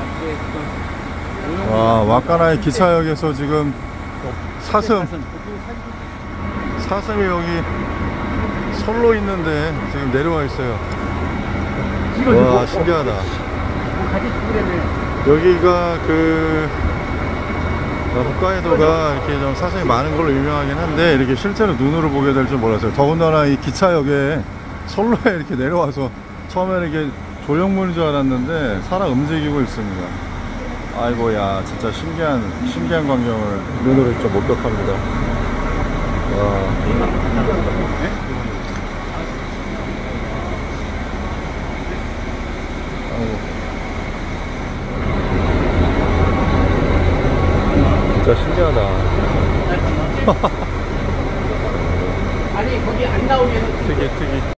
와, 와카나이 기차역에서 지금 사슴이 여기 솔로 있는데 지금 내려와 있어요. 와, 신기하다. 여기가 홋카이도가 이렇게 좀 사슴이 많은 걸로 유명하긴 한데 이렇게 실제로 눈으로 보게 될 줄 몰랐어요. 더군다나 이 기차역에 솔로에 이렇게 내려와서 처음에는 이게 조형물인 줄 알았는데 살아 움직이고 있습니다. 아이고야, 진짜 신기한 광경을 눈으로 좀 목격합니다. 와. 진짜 신기하다. 아니 거기 안 나오게 특이